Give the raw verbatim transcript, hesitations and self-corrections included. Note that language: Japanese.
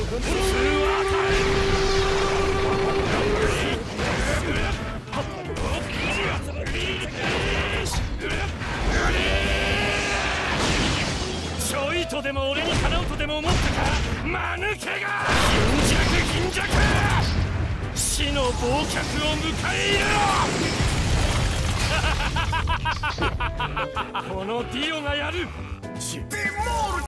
ちょいとでも俺にかなうとでも思ったか、間抜けが。貧弱貧弱、死の忘却を迎え入れろ。このディオがやる。